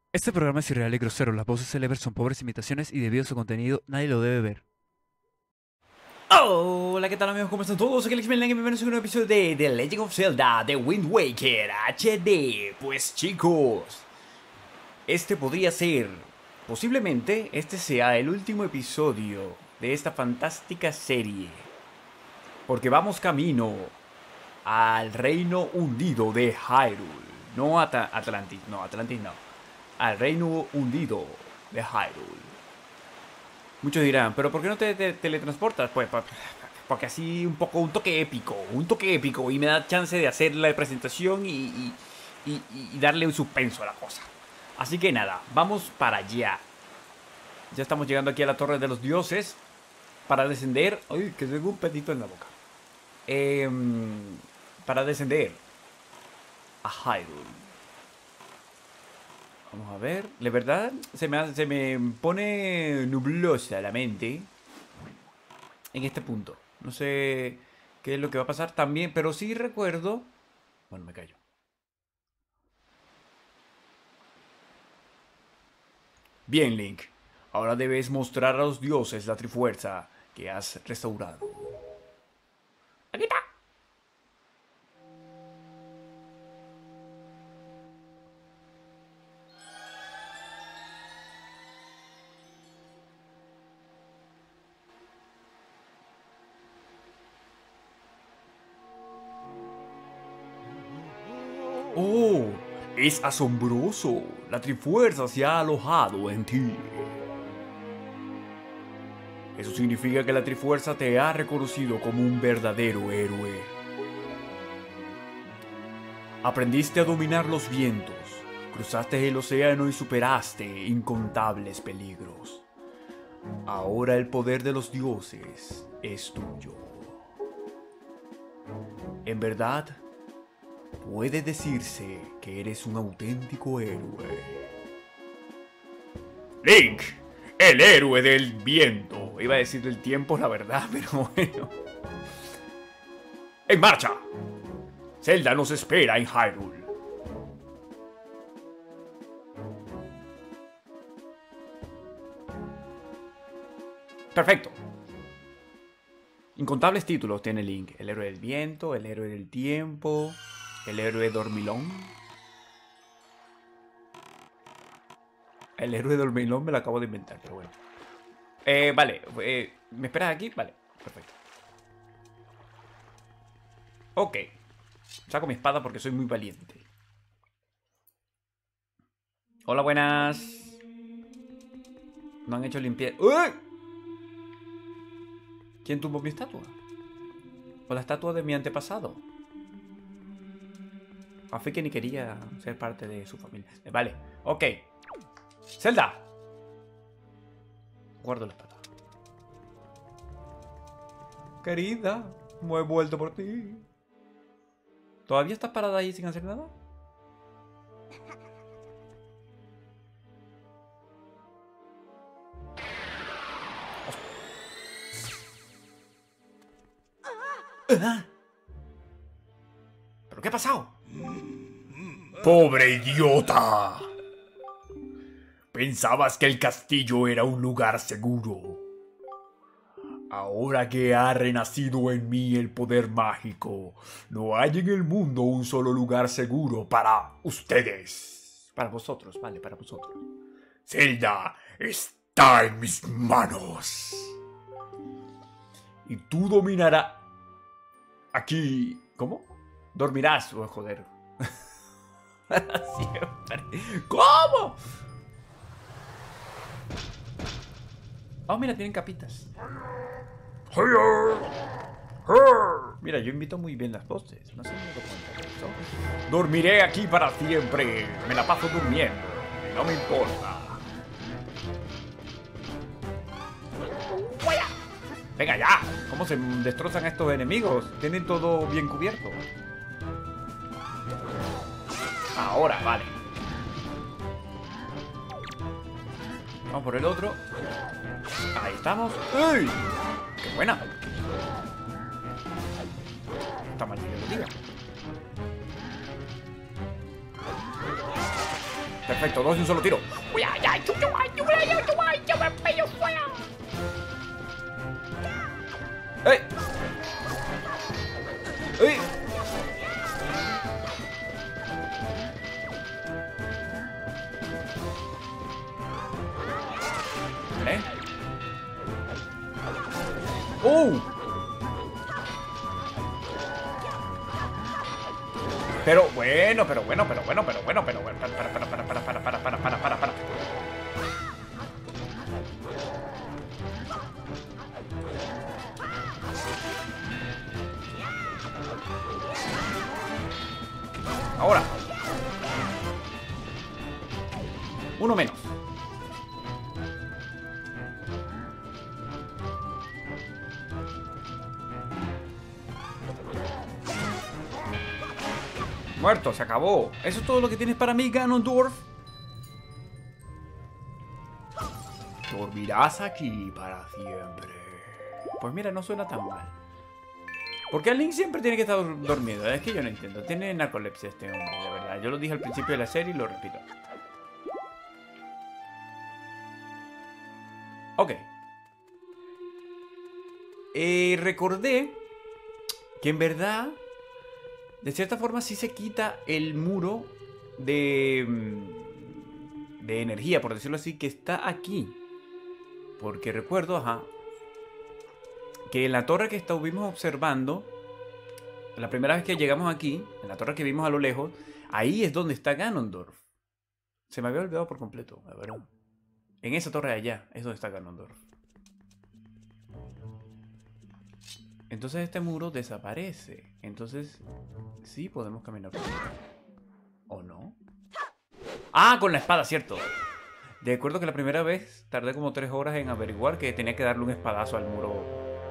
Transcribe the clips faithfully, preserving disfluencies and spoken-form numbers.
Este programa es irreal y grosero, las voces célebres son pobres imitaciones y debido a su contenido nadie lo debe ver. Hola, ¿qué tal amigos? ¿Cómo están todos? Aquí Alex Melen y bienvenidos a un nuevo episodio de The Legend of Zelda The Wind Waker H D. Pues chicos, este podría ser, posiblemente este sea el último episodio de esta fantástica serie, porque vamos camino al reino hundido de Hyrule. No a Atlantis, no, Atlantis no. Al reino hundido de Hyrule. Muchos dirán, ¿pero por qué no te, te teletransportas? Pues porque así un poco, un toque épico, un toque épico y me da chance de hacer la presentación y, y, y, y darle un suspenso a la cosa. Así que nada, vamos para allá. Ya estamos llegando aquí a la Torre de los Dioses para descender. Uy, que tengo un pedito en la boca. Eh, para descender a Hyrule. Vamos a ver. De verdad, se me, se me pone nublosa la mente en este punto. No sé qué es lo que va a pasar también, pero sí recuerdo... Bueno, me callo. Bien, Link. Ahora debes mostrar a los dioses la trifuerza que has restaurado. ¡Aquí está! ¡Oh! Es asombroso. La trifuerza se ha alojado en ti. Eso significa que la trifuerza te ha reconocido como un verdadero héroe. Aprendiste a dominar los vientos, cruzaste el océano y superaste incontables peligros. Ahora el poder de los dioses es tuyo. En verdad, puede decirse que eres un auténtico héroe. Link, el héroe del viento. Iba a decir del tiempo, la verdad, pero bueno. ¡En marcha! Zelda nos espera en Hyrule. Perfecto. Incontables títulos tiene Link. El héroe del viento, el héroe del tiempo, el héroe dormilón. El héroe dormilón me lo acabo de inventar, pero bueno. Eh, vale. Eh, ¿Me esperas aquí? Vale, perfecto. Ok. Saco mi espada porque soy muy valiente. Hola, buenas. No han hecho limpieza. ¡Uy! ¿Quién tumbó mi estatua? ¿O la estatua de mi antepasado? A fe que ni quería ser parte de su familia. Vale, ok. ¡Zelda! Guardo la espada. Querida, me he vuelto por ti. ¿Todavía estás parada ahí sin hacer nada? ¿Pero qué ha pasado? ¡Pobre idiota! Pensabas que el castillo era un lugar seguro. Ahora que ha renacido en mí el poder mágico, no hay en el mundo un solo lugar seguro para ustedes. Para vosotros, vale, para vosotros. Zelda está en mis manos. Y tú dominarás... Aquí... ¿Cómo? Dormirás, oh, joder. Siempre. ¿Cómo? Oh, mira, tienen capitas. Mira, yo invito muy bien las voces. No sé si me doy cuenta de eso. Dormiré aquí para siempre. Me la paso durmiendo. Y no me importa. Venga ya. ¿Cómo se destrozan estos enemigos? Tienen todo bien cubierto. Ahora, vale. Vamos por el otro. Ahí estamos. ¡Ey! ¡Qué buena! Está mal que lo diga. Perfecto, dos de un solo tiro. ¡Ey! ¡Ey! ¿Eh? ¡Uh! Pero bueno, pero bueno, pero bueno, pero bueno, pero bueno. Para, para, para, para, para, para, para, para, para, para. Ahora. Uno menos. Muerto, se acabó. Eso es todo lo que tienes para mí, Ganondorf. Dormirás aquí para siempre. Pues mira, no suena tan mal. ¿Por qué Link siempre tiene que estar dormido? Es que yo no entiendo. Tiene narcolepsia este hombre, de verdad. Yo lo dije al principio de la serie y lo repito. Ok. Eh, recordé que en verdad, de cierta forma, sí se quita el muro de, de energía, por decirlo así, que está aquí. Porque recuerdo, ajá, que en la torre que estuvimos observando, la primera vez que llegamos aquí, en la torre que vimos a lo lejos, ahí es donde está Ganondorf. Se me había olvidado por completo, la verdad. En esa torre de allá es donde está Ganondorf. Entonces este muro desaparece. Entonces, sí podemos caminar por aquí. ¿O no? ¡Ah! Con la espada, cierto. De acuerdo que la primera vez tardé como tres horas en averiguar que tenía que darle un espadazo al muro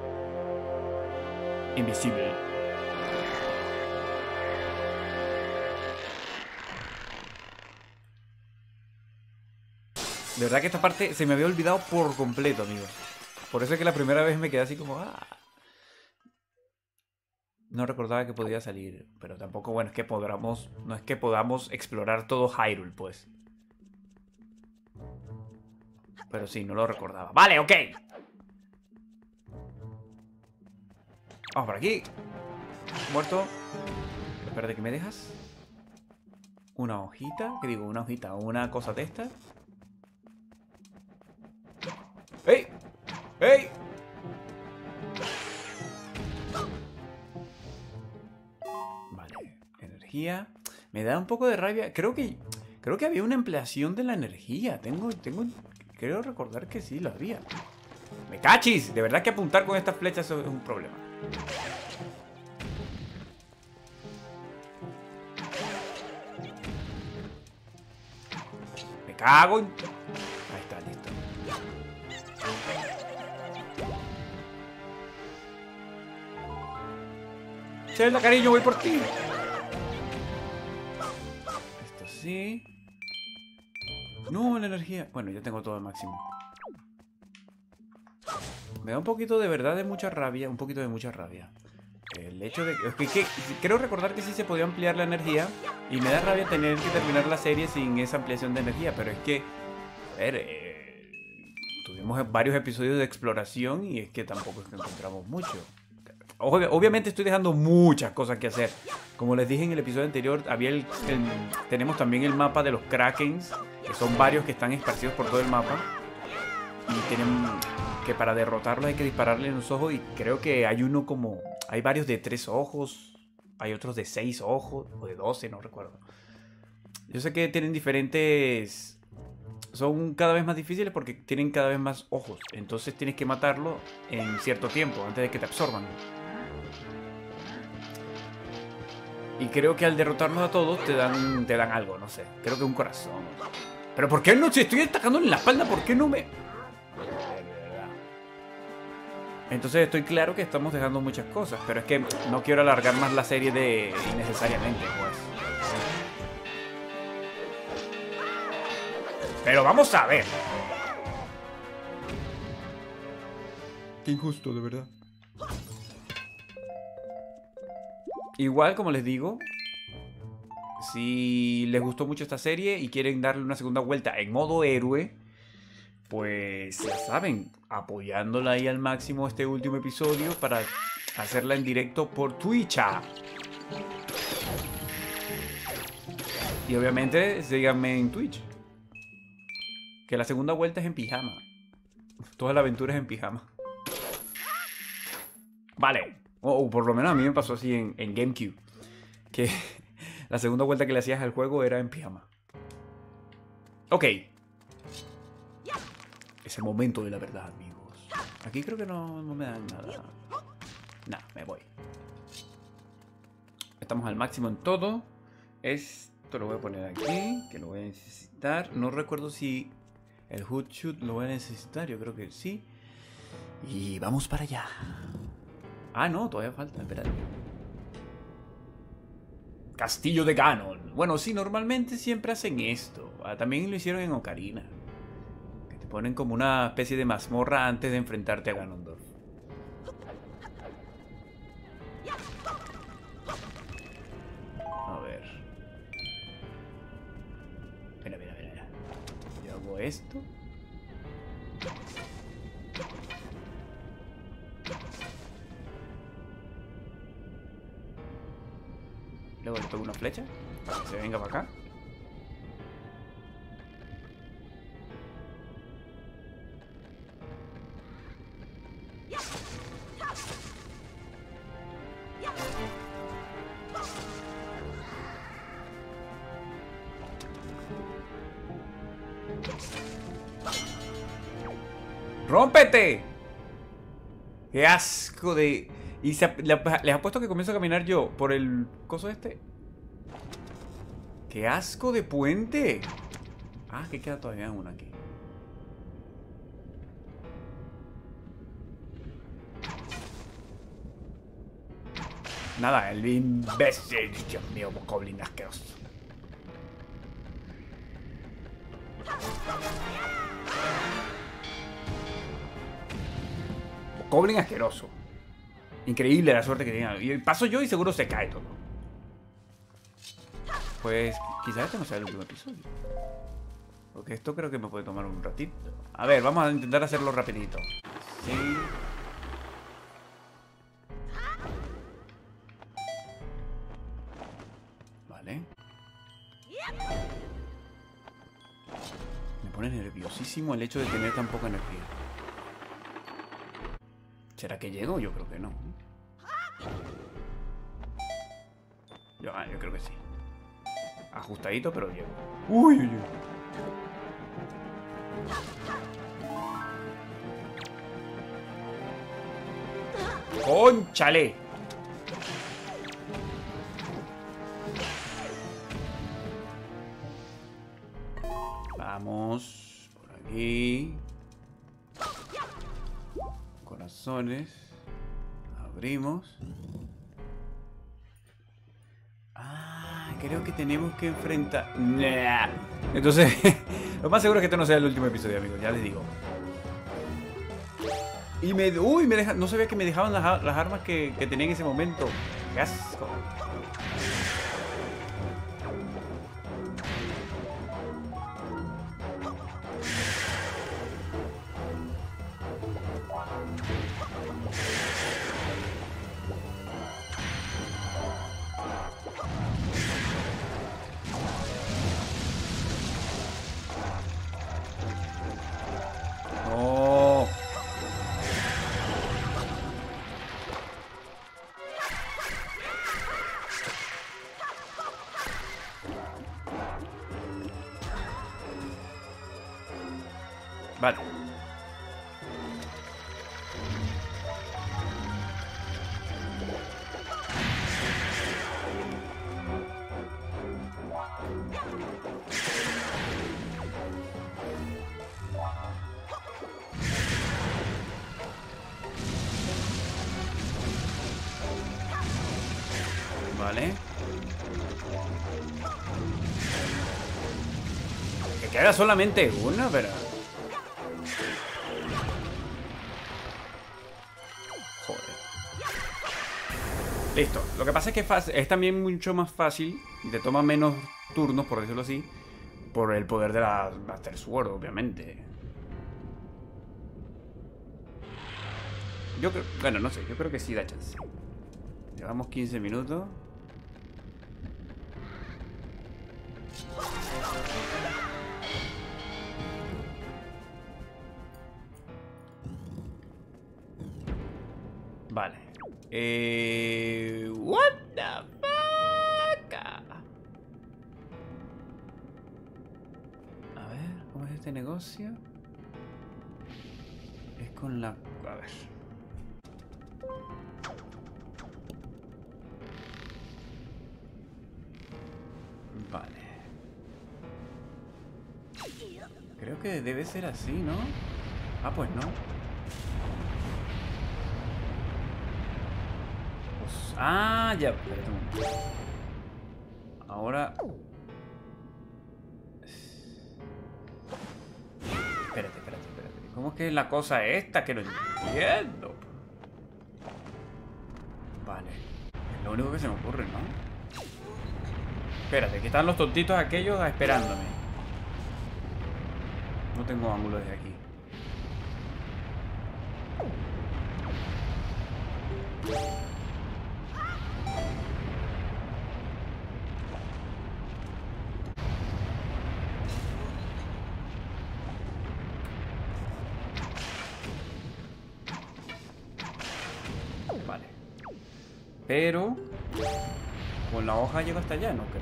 invisible. De verdad que esta parte se me había olvidado por completo, amigos. Por eso es que la primera vez me quedé así como... Ah. No recordaba que podía salir. Pero tampoco, bueno, es que podamos... No es que podamos explorar todo Hyrule, pues. Pero sí, no lo recordaba. ¡Vale, ok! Vamos por aquí. Muerto. Espérate, ¿qué me dejas? Una hojita. ¿Qué digo? Una hojita. Una cosa de esta. ¡Ey! ¡Ey! Vale. Energía. Me da un poco de rabia. Creo que... Creo que había una ampliación de la energía. Tengo... Tengo... Creo recordar que sí lo había. ¡Me cachis! De verdad que apuntar con estas flechas es un problema. Me cago en... Ahí está, listo. Zelda, cariño, voy por ti. Esto sí. No, la energía. Bueno, ya tengo todo al máximo. Me da un poquito de verdad de mucha rabia. Un poquito de mucha rabia. El hecho de que, que, creo recordar que sí se podía ampliar la energía. Y me da rabia tener que terminar la serie sin esa ampliación de energía. Pero es que, a ver, eh, tuvimos varios episodios de exploración. Y es que tampoco es que encontramos mucho. Ob Obviamente estoy dejando muchas cosas que hacer. Como les dije en el episodio anterior, había el, el, tenemos también el mapa de los Krakens, que son varios que están esparcidos por todo el mapa. Y tienen que para derrotarlos hay que dispararle en los ojos. Y creo que hay uno como... Hay varios de tres ojos. Hay otros de seis ojos. O de doce, no recuerdo. Yo sé que tienen diferentes... Son cada vez más difíciles porque tienen cada vez más ojos. Entonces tienes que matarlo en cierto tiempo, antes de que te absorban. Y creo que al derrotarnos a todos te dan, te dan algo, no sé. Creo que un corazón. Pero ¿por qué no? Si estoy atacándole en la espalda, ¿por qué no me...? Entonces estoy claro que estamos dejando muchas cosas. Pero es que no quiero alargar más la serie de innecesariamente, pues. Pero vamos a ver. Qué injusto, de verdad. Igual, como les digo, Si les gustó mucho esta serie y quieren darle una segunda vuelta en modo héroe, pues ya saben, apoyándola ahí al máximo este último episodio para hacerla en directo por Twitch. Y obviamente síganme en Twitch. Que la segunda vuelta es en pijama. Toda la aventura es en pijama. Vale. O, o por lo menos a mí me pasó así en, en GameCube. Que la segunda vuelta que le hacías al juego era en pijama. Ok. Es el momento de la verdad, amigos. Aquí creo que no, no me dan nada. Nah, me voy. Estamos al máximo en todo. Esto lo voy a poner aquí, que lo voy a necesitar. No recuerdo si el hood shoot lo voy a necesitar. Yo creo que sí. Y vamos para allá. Ah, no, todavía falta. Espérate. Castillo de Ganon. Bueno, sí, normalmente siempre hacen esto. Ah, también lo hicieron en Ocarina. Que te ponen como una especie de mazmorra antes de enfrentarte a Ganondorf. A ver. Mira, mira, mira, mira. Yo hago esto. Luego le toco una flecha para que se venga para acá. ¡Rómpete! ¡Qué asco de... Y se, le, les apuesto que comienzo a caminar yo por el coso este. ¡Qué asco de puente! Ah, que queda todavía uno aquí. Nada, el imbécil. Dios mío, Bokoblin asqueroso. Bokoblin asqueroso. Increíble la suerte que tenía. Y paso yo y seguro se cae todo. Pues quizás este no sea el último episodio. Porque esto creo que me puede tomar un ratito. A ver, vamos a intentar hacerlo rapidito. Sí. Vale. Me pone nerviosísimo el hecho de tener tan poca energía. ¿Será que llego? Yo creo que no. Yo, ah, yo creo que sí. Ajustadito, pero llego. Uy, uy, uy. ¡Cónchale! Vamos por aquí. Corazones. Abrimos. Ah, creo que tenemos que enfrentar... Nah. Entonces, lo más seguro es que este no sea el último episodio, amigos. Ya les digo. Y me... Uy, me deja... no sabía que me dejaban las, las armas que, que tenía en ese momento. ¡Qué asco! ¡No! Vale. Vale. Que queda solamente una, pero... Joder. Listo. Lo que pasa es que es, fácil, es también mucho más fácil y te toma menos turnos, por decirlo así, por el poder de la Master Sword, obviamente. Yo creo... Bueno, no sé. Yo creo que sí da chance. Llevamos quince minutos. Vale. Eh... What the fuck? A ver, ¿cómo es este negocio? Es con la... A ver. Vale. Creo que debe ser así, ¿no? Ah, pues no. Pues, ah, ya. Espérate un momento. Ahora... Espérate, espérate, espérate. ¿Cómo es que es la cosa esta? Que no entiendo. Vale. Es lo único que se me ocurre, ¿no? Espérate, que están los tontitos aquellos esperándome. No tengo ángulo desde aquí. Vale. Pero... con la hoja llego hasta allá, no creo.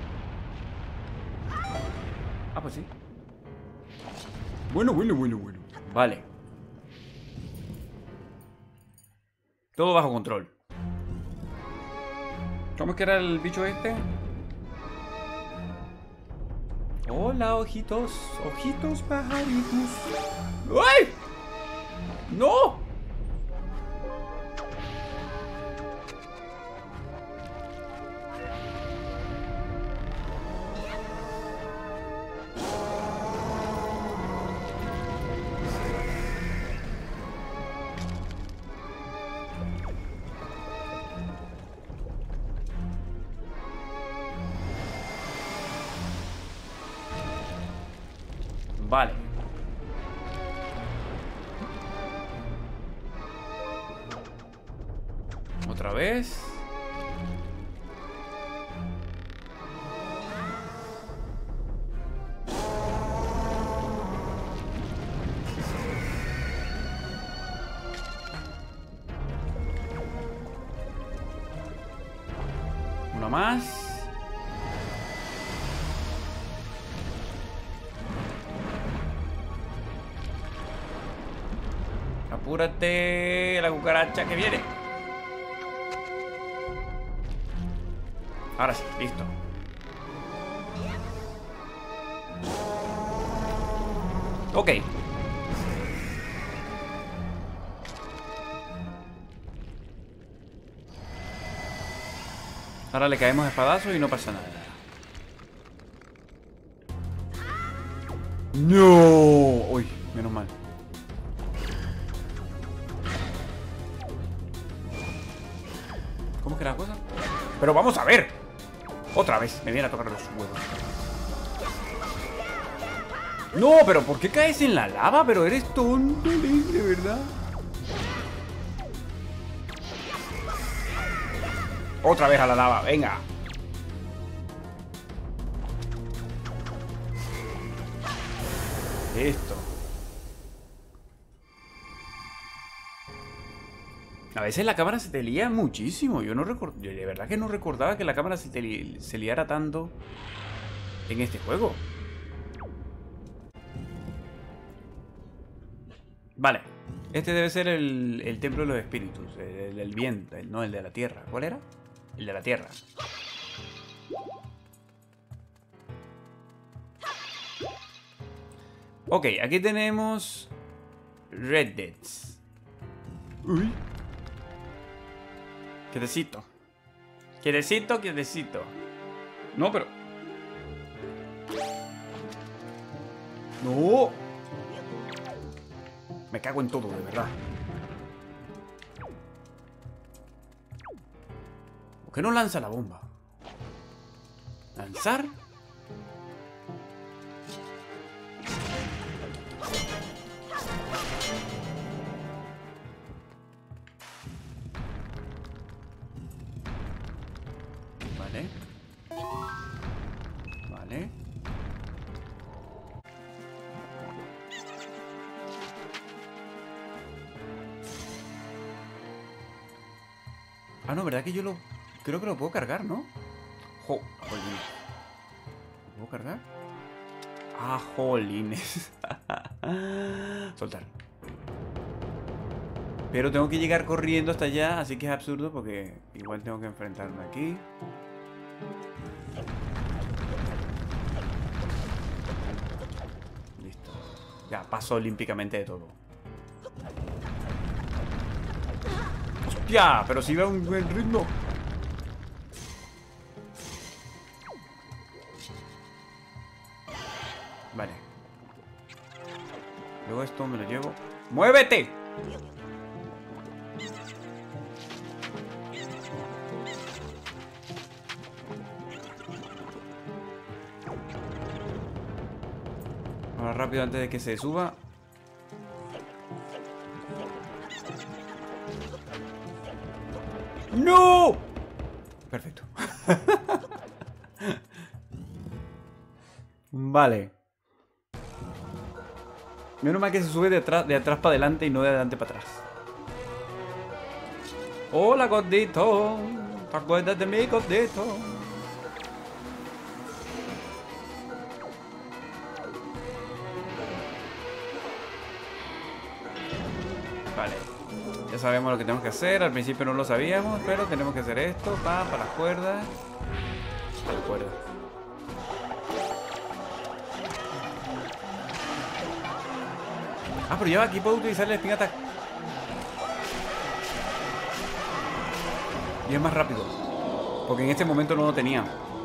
Ah, pues sí. Bueno, bueno, bueno, bueno. Vale. Todo bajo control. ¿Cómo es que era el bicho este? Hola, ojitos. Ojitos pajaritos. ¡Ay! ¡No! Vale. Otra vez. Una más. Apúrate, la cucaracha que viene. Ahora sí, listo. Ok. Ahora le caemos espadazos y no pasa nada. No. Uy, menos mal. ¿Cómo que era la cosa? Pero vamos a ver. Otra vez me viene a tocar los huevos. No, pero ¿por qué caes en la lava? Pero eres tonto, de verdad. Otra vez a la lava, venga. Listo. A veces la cámara se te lía muchísimo. Yo no recuerdo, de verdad que no recordaba que la cámara se, te li se liara tanto en este juego. Vale. Este debe ser el, el templo de los espíritus. El del viento, el, no el de la tierra. ¿Cuál era? El de la tierra. Ok, aquí tenemos Red Deads. Uy. Quietecito. Quietecito, quietecito. No, pero... No. Me cago en todo, de verdad. ¿Por qué no lanza la bomba? ¿Lanzar? Vale. Vale. Ah, no, ¿verdad que yo lo... Creo que lo puedo cargar, ¿no? Jo, jolines. ¿Lo puedo cargar? Ah, jolines. Soltar. Pero tengo que llegar corriendo hasta allá, así que es absurdo porque igual tengo que enfrentarme aquí. Listo. Ya, paso olímpicamente de todo. ¡Hostia! Pero si va un buen ritmo. Vale. Luego esto me lo llevo. ¡Muévete! Ahora rápido antes de que se suba. ¡No! Perfecto. Vale. Menos mal que se sube de atrás, de atrás para adelante y no de adelante para atrás. Hola, gordito. ¿Te acuerdas de mí, gordito? Vale. Ya sabemos lo que tenemos que hacer. Al principio no lo sabíamos, pero tenemos que hacer esto. Pa, para las cuerdas. Para las cuerdas. Ah, pero ya aquí puedo utilizar el spin attack. Y es más rápido. Porque en este momento no lo tenía.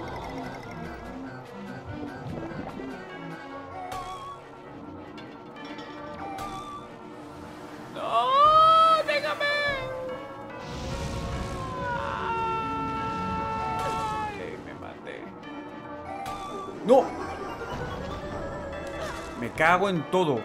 ¡No! ¡Déjame! Ay, me maté. ¡No! Me cago en todo.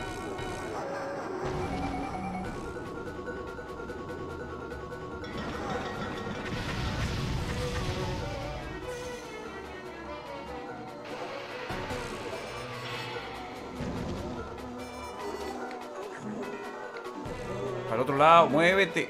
Al otro lado, muévete.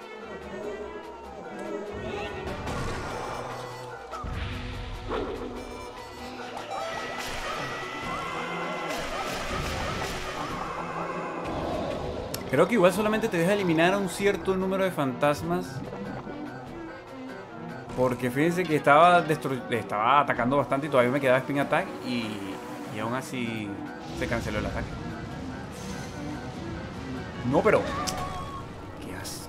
Creo que igual solamente te deja eliminar a un cierto número de fantasmas. Porque fíjense que estaba, estaba atacando bastante y todavía me quedaba spin attack y, y aún así se canceló el ataque. No, pero... ¡Qué asco!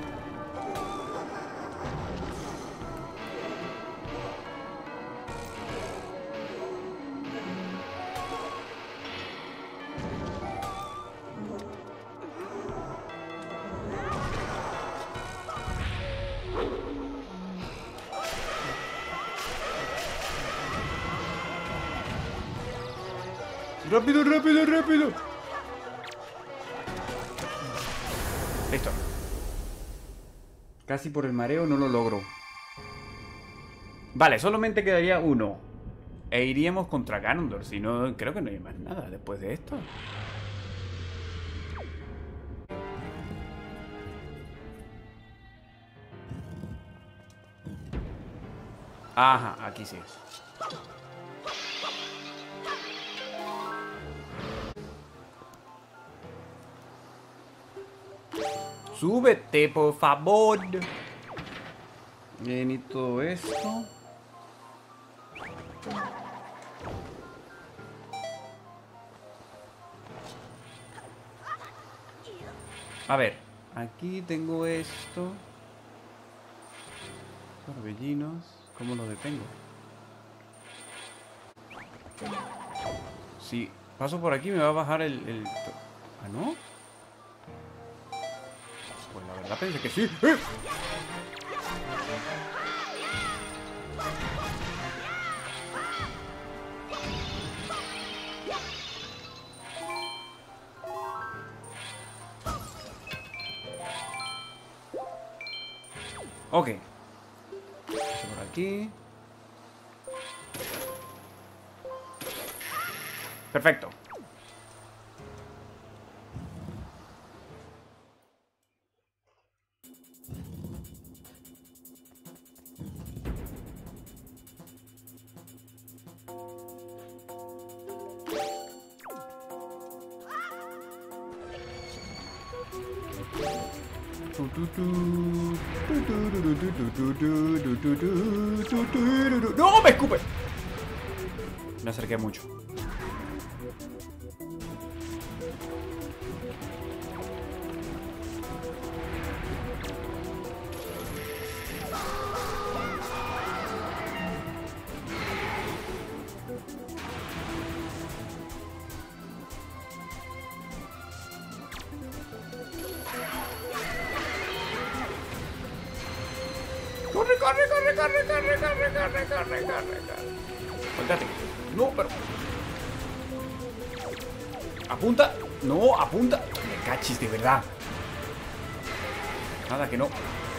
¡Rápido, rápido, rápido! Listo. Casi por el mareo no lo logro. Vale, solamente quedaría uno. E iríamos contra Ganondorf. Si no, creo que no hay más nada después de esto. Ajá, aquí sí. Súbete, por favor. Bien, y todo esto. A ver, aquí tengo esto. Torbellinos. ¿Cómo los detengo? Si paso por aquí me va a bajar el... el... ¿Ah, no? Pues la verdad pensé que sí. ¡Eh! Ok. Esto por aquí. Perfecto. ¡No! ¡Me escupe! Me acerqué mucho. Corre, corre, corre, corre, corre, corre, corre, corre, corre, corre. Cuéntate. No, pero. Apunta. No, apunta. Me cachis, de verdad. Nada que no.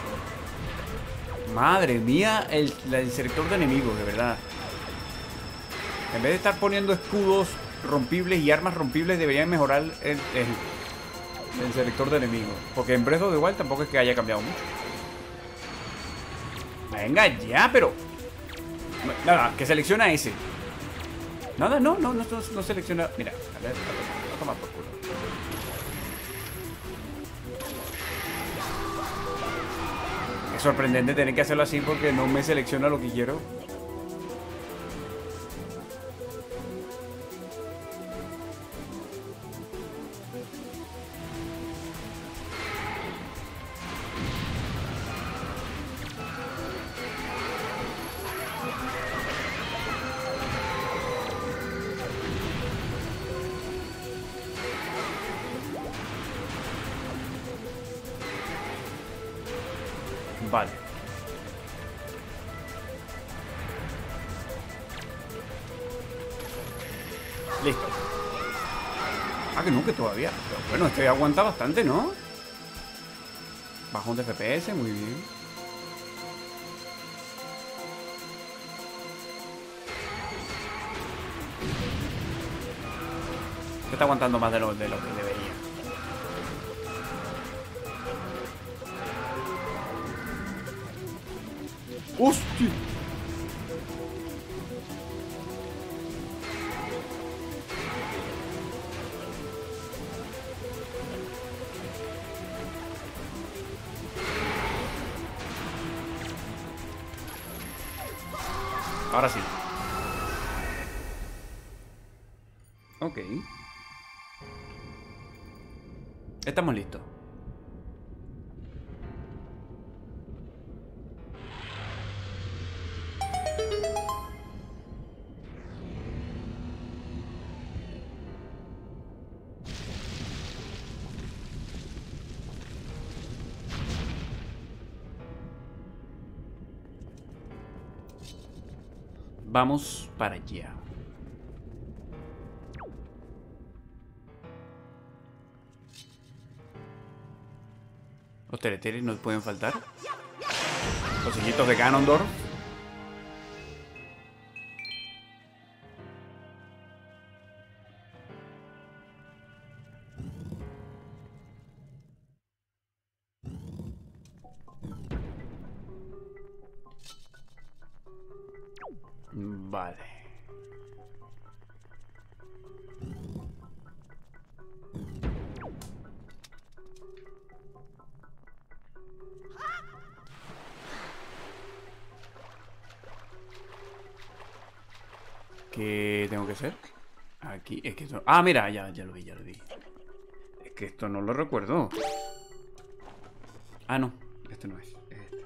Madre mía, el, el selector de enemigos, de verdad. En vez de estar poniendo escudos rompibles y armas rompibles, deberían mejorar el, el, el selector de enemigos. Porque en Breath of the Wild tampoco es que haya cambiado mucho. Venga ya, pero... Nada, que selecciona ese. Nada, no, no, no, no, no selecciona... Mira, a ver, a tomar por culo. Es sorprendente tener que hacerlo así porque no me selecciona lo que quiero. Vale. Listo. Ah, que no, que todavía. Pero bueno, este aguanta bastante, ¿no? Bajón de F P S, muy bien. Este está aguantando más de lo, de lo que debería. ¡Hostia! Ahora sí. Ok. Estamos listos. Vamos para allá. Los teleteres no pueden faltar. Los hijitos de Ganondorf. Vale. ¿Qué tengo que hacer? Aquí, es que esto... Ah, mira, ya, ya lo vi, ya lo vi. Es que esto no lo recuerdo. Ah, no, este no es. Es este.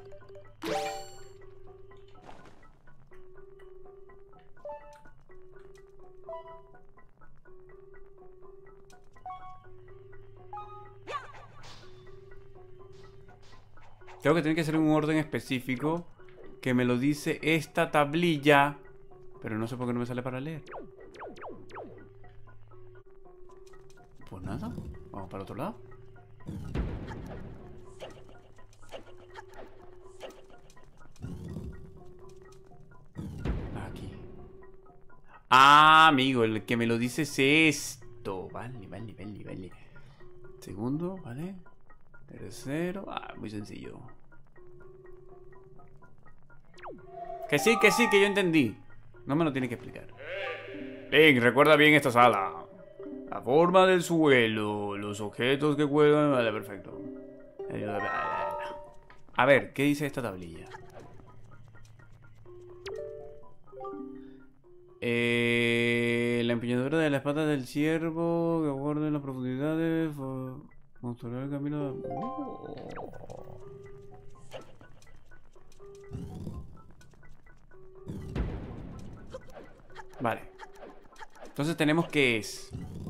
Creo que tiene que ser en un orden específico que me lo dice esta tablilla. Pero no sé por qué no me sale para leer. Pues nada, vamos para el otro lado. Aquí. Ah, amigo, el que me lo dice es esto. Vale, vale, vale, vale. Segundo, vale. Tercero. Ah, muy sencillo. Que sí, que sí, que yo entendí. No me lo tiene que explicar. Link, recuerda bien esta sala. La forma del suelo, los objetos que cuelgan. Vale, perfecto. A ver, ¿qué dice esta tablilla? Eh, la empuñadura de la espada del ciervo que guarda en las profundidades. Mostrar el camino. Oh. Vale. Entonces tenemos que es.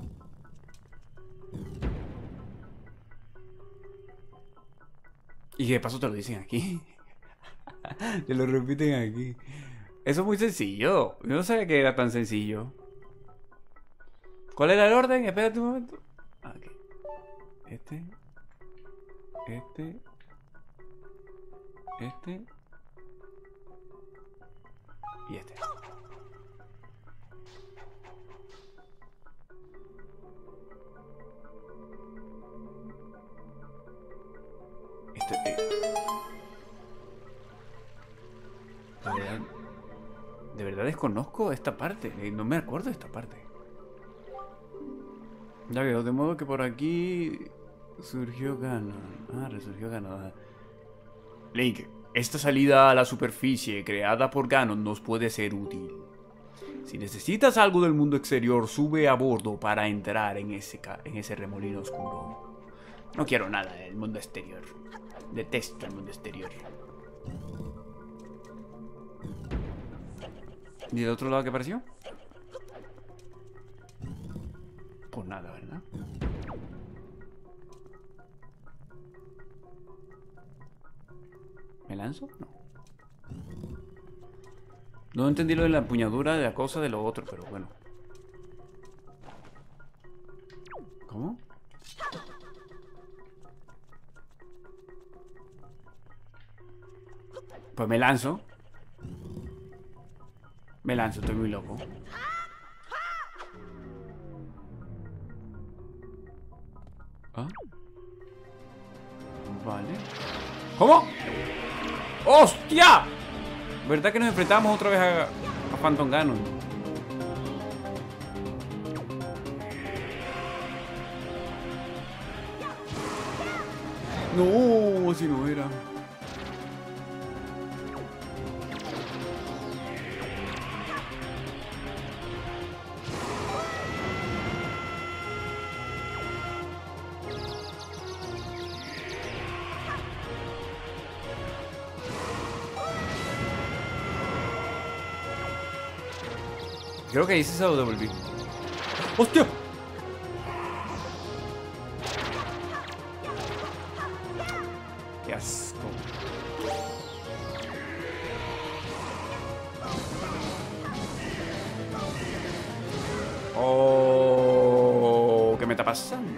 Y de paso te lo dicen aquí. Te lo repiten aquí. Eso es muy sencillo. Yo no sabía que era tan sencillo. ¿Cuál era el orden? Espérate un momento. Aquí. Este. Este. Este. Y este. Esto, eh. De verdad, de verdad desconozco esta parte. eh, No me acuerdo de esta parte. Ya veo, de modo que por aquí surgió Ganon. Ah, resurgió Ganon. Link, esta salida a la superficie creada por Ganon nos puede ser útil. Si necesitas algo del mundo exterior, sube a bordo para entrar en ese, en ese remolino oscuro. No quiero nada del mundo exterior. Detesto el mundo exterior. ¿Y del otro lado qué apareció? Pues nada, ¿verdad? ¿Me lanzo? No. No entendí lo de la empuñadura, de la cosa, de lo otro, pero bueno. ¿Cómo? Pues me lanzo. Me lanzo, estoy muy loco. ¿Ah? Vale. ¿Cómo? ¡Hostia! ¿Verdad que nos enfrentamos otra vez a, a Phantom Ganon? No, así no era. Creo que ahí sí se lo devolví. ¡Hostia! ¡Qué asco! ¡Oh! ¿Qué me está pasando?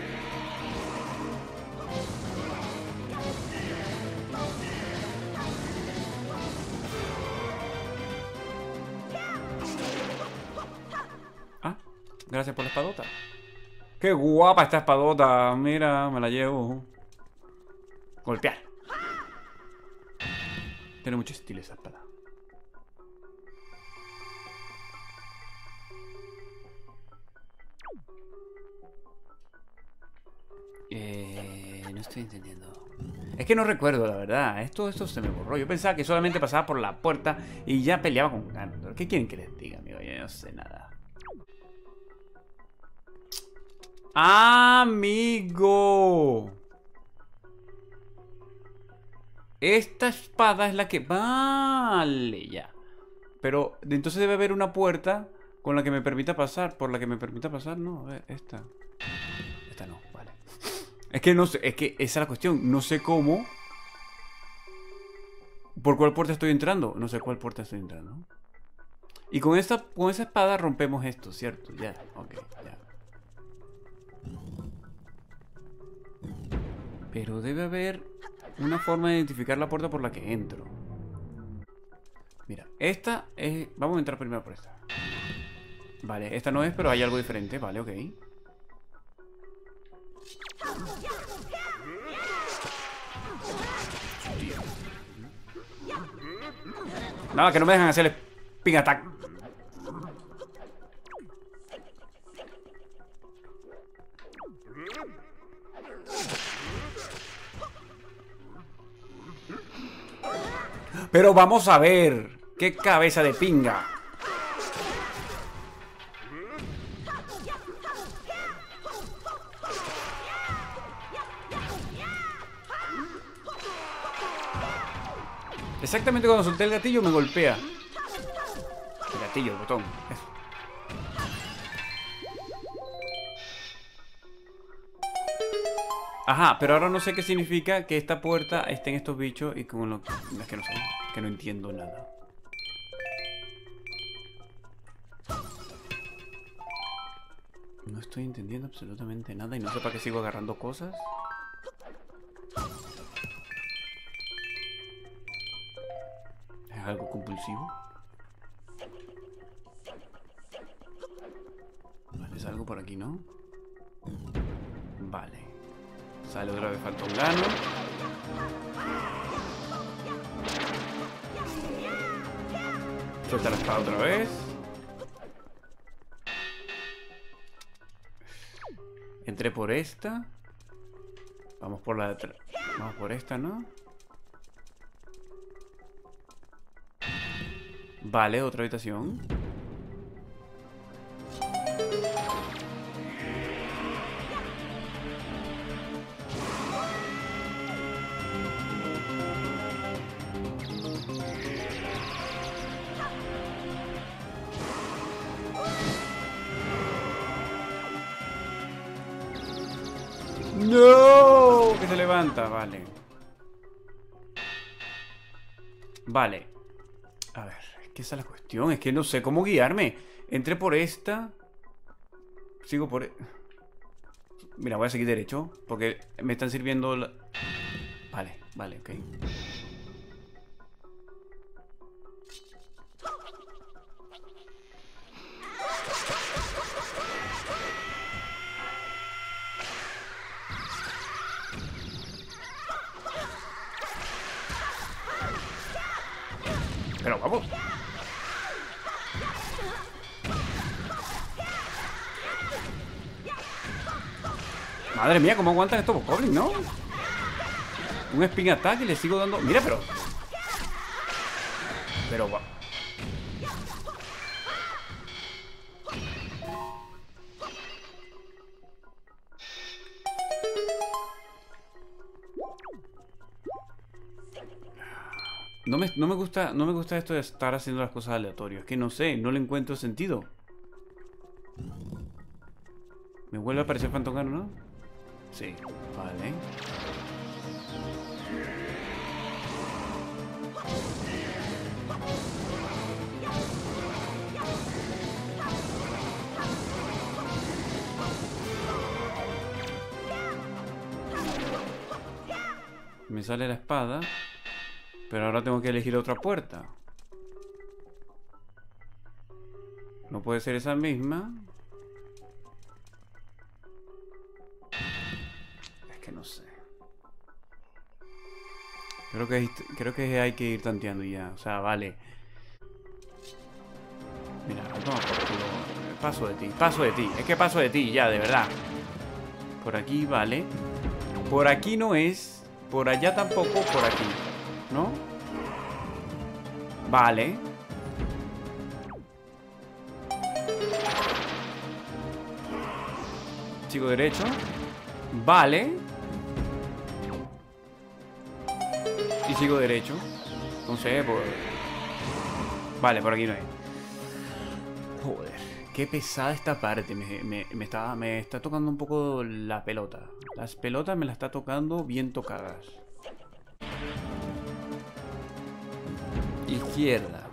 Gracias por la espadota. ¡Qué guapa esta espadota! Mira, me la llevo. Golpear. Tiene mucho estilo esa espada. Eh, no estoy entendiendo. Es que no recuerdo, la verdad. Esto, esto se me borró. Yo pensaba que solamente pasaba por la puerta y ya peleaba con Ganon. ¿Qué quieren que les diga, amigo? Yo no sé nada. ¡Amigo! Esta espada es la que... Vale, ya. Pero entonces debe haber una puerta con la que me permita pasar. Por la que me permita pasar, no. A ver, esta. Esta no, vale. Es que no sé, es que esa es la cuestión. No sé cómo ¿Por cuál puerta estoy entrando? No sé cuál puerta estoy entrando. Y con esta, con esa espada rompemos esto, ¿cierto? Ya, ok, ya. Pero debe haber una forma de identificar la puerta por la que entro. Mira, esta es... Vamos a entrar primero por esta. Vale, esta no es, pero hay algo diferente. Vale, ok. Nada, que no me dejan hacer el ping attack. Pero vamos a ver. Qué cabeza de pinga. Exactamente cuando solté el gatillo me golpea. El gatillo, el botón. Eso. Ajá, pero ahora no sé qué significa que esta puerta esté en estos bichos y con lo que... Es que no sé, que no entiendo nada. No estoy entendiendo absolutamente nada y no sé para qué sigo agarrando cosas. ¿Es algo compulsivo? Vale, es algo por aquí, ¿no? Vale. Sale otra vez Fantongano. Suelta la espada otra vez. Entré por esta. Vamos por la... Vamos por esta, ¿no? Vale, otra habitación. ¡No! Que se levanta, vale. Vale. A ver, es que esa es la cuestión. Es que no sé cómo guiarme. Entré por esta. Sigo por... e- Mira, voy a seguir derecho porque me están sirviendo la... Vale, vale, ok. Pero vamos. Madre mía, cómo aguantan estos bokoblins, ¿no? Un spin attack y le sigo dando... Mira, pero... Pero va... No me, no me gusta, no me gusta esto de estar haciendo las cosas aleatorias. Es que no sé, no le encuentro sentido. Me vuelve a aparecer Fantongano, ¿no? Sí, vale. Me sale la espada. Pero ahora tengo que elegir otra puerta. No puede ser esa misma. Es que no sé. Creo que, hay, creo que hay que ir tanteando ya. O sea, vale. Mira, no, paso de ti, paso de ti. Es que paso de ti ya, de verdad. Por aquí, vale. Por aquí no es. Por allá tampoco, por aquí. ¿No? Vale. Sigo derecho. Vale. Y sigo derecho. No sé, por... Vale, por aquí no es. Joder, qué pesada esta parte. Me, me, me, está, me está tocando un poco la pelota. Las pelotas me las está tocando bien tocadas. Izquierda.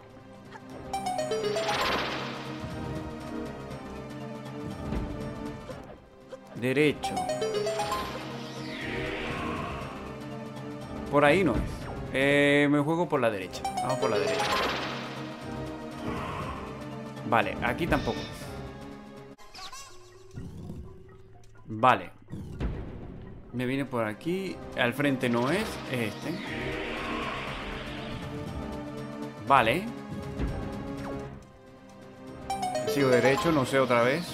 Derecho. Por ahí no es. Eh, me juego por la derecha. Vamos por la derecha. Vale, aquí tampoco es. Vale. Me viene por aquí. Al frente no es. Es este. Vale. Sigo derecho, no sé otra vez.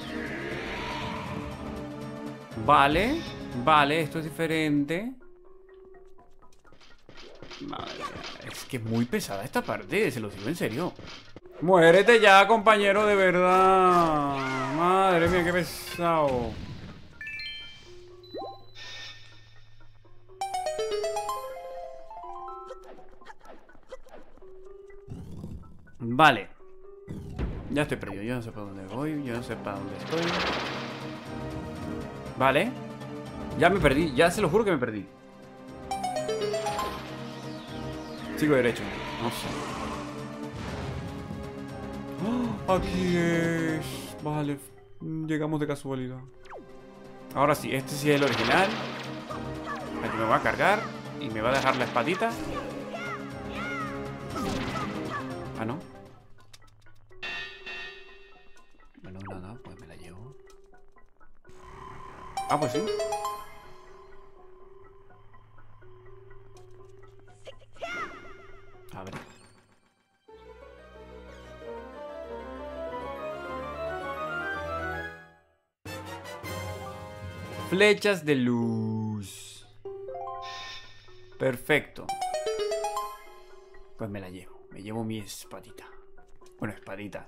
Vale. Vale, esto es diferente. Madre mía, es que es muy pesada esta parte, se lo digo en serio. Muérete ya, compañero, de verdad. Madre mía, qué pesado. Vale. Ya estoy perdido, yo no sé para dónde voy, yo no sé para dónde estoy. Vale. Ya me perdí, ya se lo juro que me perdí. Sigo derecho, no sé. ¡Oh! Aquí es. Vale, llegamos de casualidad. Ahora sí, este sí es el original. Aquí me va a cargar y me va a dejar la espadita. Ah, no. Bueno, nada, pues me la llevo. Ah, pues sí. A ver. Flechas de luz. Perfecto. Pues me la llevo. Me llevo mi espadita. Bueno, espadita.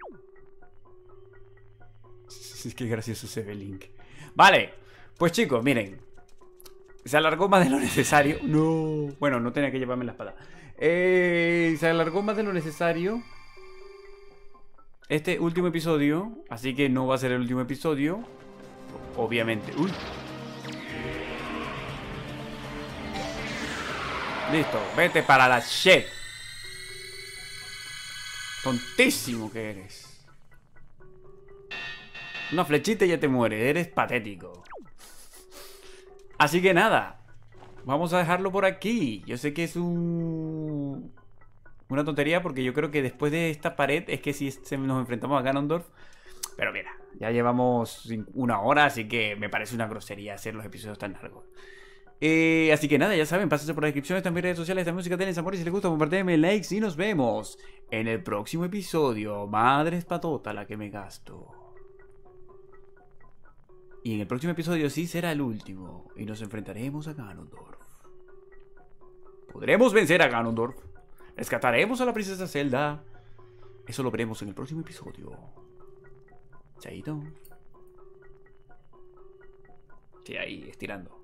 Es que gracioso se ve Link. Vale. Pues chicos, miren. Se alargó más de lo necesario. No. Bueno, no tenía que llevarme la espada. Eh, se alargó más de lo necesario este último episodio. Así que no va a ser el último episodio. Obviamente. Uy. Listo. Vete para la shit. Tontísimo que eres. Una flechita y ya te mueres. Eres patético. Así que nada. Vamos a dejarlo por aquí. Yo sé que es un... una tontería, porque yo creo que después de esta pared es que si nos enfrentamos a Ganondorf. Pero mira, ya llevamos una hora, así que me parece una grosería hacer los episodios tan largos. Eh, así que nada, ya saben, pásense por la descripción, están mis redes sociales, esta música, denles amor y si les gusta, compartidme likes y nos vemos en el próximo episodio. Madre espatota la que me gasto. Y en el próximo episodio sí será el último y nos enfrentaremos a Ganondorf. ¿Podremos vencer a Ganondorf? ¿Rescataremos a la princesa Zelda? Eso lo veremos en el próximo episodio. Chaito. Sí, ahí, estirando.